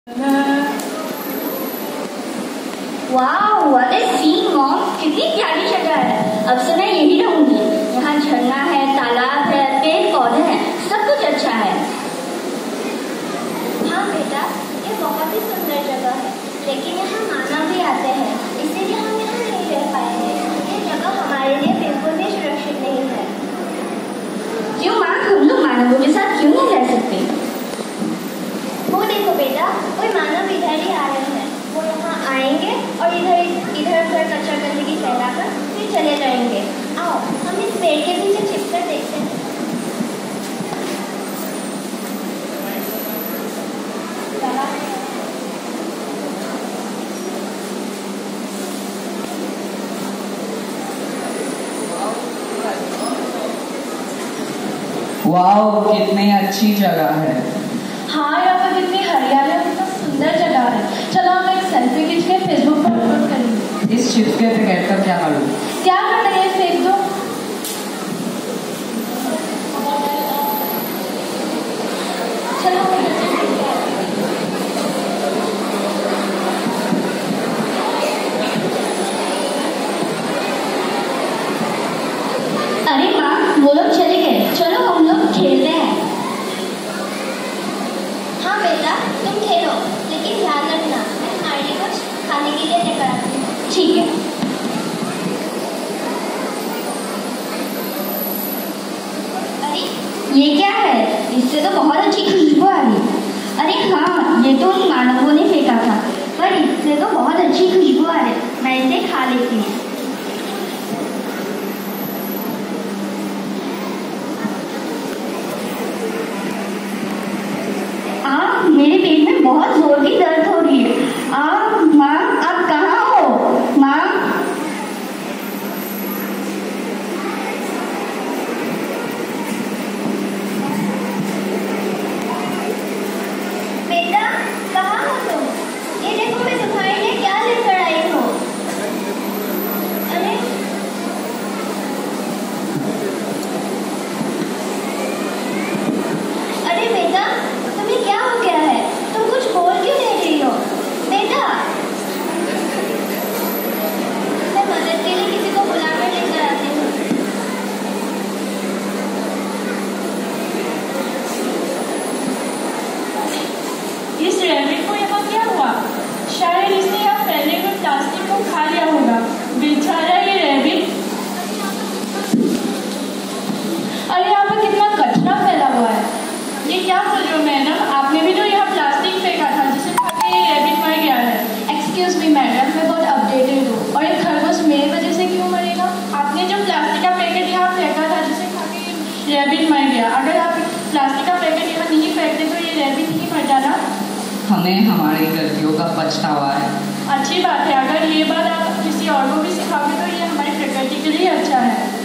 वाह, अरे सी मॉम, कितनी प्यारी जगह है। अब से मैं यही रहूंगी। यहाँ झरना है, तालाब है, पेड़ पौधे हैं, सब कुछ अच्छा है। हाँ बेटा, ये बहुत ही सुंदर जगह है, लेकिन यहाँ मानव भी आते हैं, इसीलिए हम यहाँ नहीं रह पाएंगे। ये जगह हमारे लिए बिल्कुल भी सुरक्षित नहीं है। क्यों माँ, हम लोग मानवों के साथ क्यों नहीं रह सकते? वो देखो बेटा, कोई मानव इधर ही आ रहे हैं। वो यहाँ आएंगे और इधर उधर कचरा गंदगी फैलाकर फिर चले जाएंगे। आओ हम इस पेड़ के पीछे छिपकर देखते हैं। वाह, कितनी अच्छी जगह है। हाँ, यहाँ पर कितनी हरियाली और कितना सुंदर जगह है। चलो हम एक सेल्फी खींच के फेसबुक पर अपलोड करेंगे। इस चिप्स के पैकेट का क्या करूँ? क्या करना है, फेंक दो। चलो अरे माँ, वो लोग चले गए, चलो हम लोग खेलते हैं। हाँ बेटा, तुम खेलो, लेकिन ध्यान रखना मैं तुम्हारे लिए कुछ खाने के लिए लेकर आती हूँ। ठीक है। अरे ये क्या है? इससे तो बहुत अच्छी खुशबू आ रही। अरे हाँ, ये तो उन मानवों ने फेंका था, पर इससे तो बहुत अच्छी खुशबू आ रही। मैं इसे खा लेती हूँ। मेरे पेट में बहुत जोर की दर्द हो रही है। माँ, आप कहाँ हो? माँ, बेटा, कहाँ हो तुम? ये देखो मैं तुम्हारे लिए क्या लेकर आई हूँ। अरे अरे बेटा, तुम्हें क्या हो गया है? तुम कुछ बोल क्यों नहीं रही हो? बेटा, मैं मदद के लिए किसी को बुलाकर लेकर आती हूँ। इस रैबिट को यहाँ क्या हुआ? शायद इसने यहाँ फैले हुए प्लास्टिक को खा लिया होगा। बेचारा ये रैबिट। अरे यहाँ पर कितना कचरा फैला हुआ है। ये क्या बोल रहे हो मैडम? आपने भी तो यहाँ प्लास्टिक फेंका था जिसे खा के ये रैबिट मर गया है। एक्सक्यूज मी मैडम, मैं बहुत अपडेटेड हूँ। और एक खरगोश मेरी वजह से क्यों मरेगा? आपने जो प्लास्टिक का पैकेट यहाँ फेंका था जिसे खा के रैबिट मर गया। अगर आप प्लास्टिक का पैकेट यहाँ नहीं फेंकते तो ये रैबिट नहीं मर जाना। हमें हमारी गलतियों का पछतावा है। अच्छी बात है, अगर ये बात आप किसी और को भी सिखाओगे तो ये हमारी प्रकृति के लिए अच्छा है।